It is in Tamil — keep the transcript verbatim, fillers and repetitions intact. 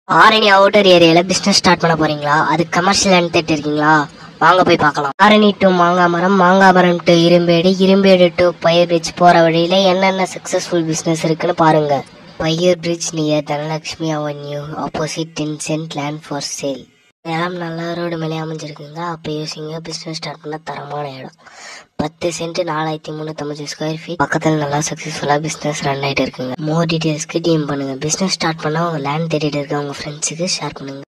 ஆரணி அவுட்டர் ஏரியால பிசினஸ் ஸ்டார்ட் பண்ண போறீங்களா? அது கமர்ஷியல் லேண்ட் தேடிட்டு இருக்கீங்களா? வாங்க போய் பார்க்கலாம். ஆரணி டு மாங்காய் மரம், மாங்காய் மரம் டு இரும்பேடு, இரும்பேடு டு பையர் பிரிட்ஜ் போற வழியில என்னென்ன சக்சஸ்ஃபுல் பிசினஸ் இருக்குன்னு பாருங்க. Fire bridge near Dhanalakshmi avenue, opposite ten cent land for sale. நிலம் நல்லா ரோடு மேலே அமைஞ்சிருக்குங்க. அப்போ யோசிங்க, பிசினஸ் ஸ்டார்ட் பண்ண தரமான இடம். பத்து சென்ட் நாலாயிரத்தி முந்நூற்றம்பது ஸ்கொயர் ஃபீட் பக்கத்தில் நல்லா சக்ஸஸ்ஃபுல்லாக பிஸ்னஸ் ரன் ஆகிட்டு இருக்குங்க. மோர் டீட்டெயில்ஸ்க்கு டிஎம் பண்ணுங்க. பிஸ்னஸ் ஸ்டார்ட் பண்ணால் உங்கள் லேண்ட் தேடிட்டு இருக்க உங்கள் ஃப்ரெண்ட்ஸுக்கு ஷேர் பண்ணுங்க.